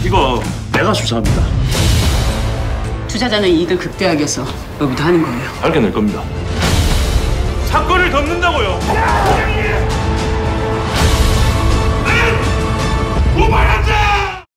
이거 내가 수사합니다. 투자자는 이익을 극대화하기 위해서 여기도 하는 거예요. 밝혀낼 겁니다. 사건을 덮는다고요.